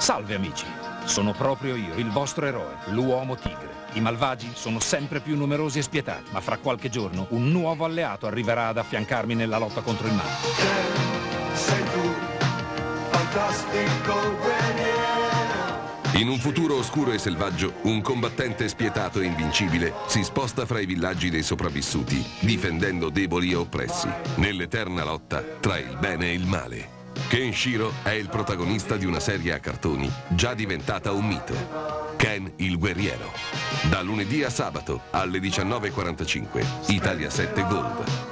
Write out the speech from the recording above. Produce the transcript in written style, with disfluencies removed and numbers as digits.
Salve amici, sono proprio io, il vostro eroe, l'uomo tigre. I malvagi sono sempre più numerosi e spietati, ma fra qualche giorno un nuovo alleato arriverà ad affiancarmi nella lotta contro il male. Sei tu, fantastico guerriero. In un futuro oscuro e selvaggio, un combattente spietato e invincibile si sposta fra i villaggi dei sopravvissuti, difendendo deboli e oppressi, nell'eterna lotta tra il bene e il male. Kenshiro è il protagonista di una serie a cartoni già diventata un mito. Ken il guerriero. Da lunedì a sabato alle 19:45, Italia 7 Gold.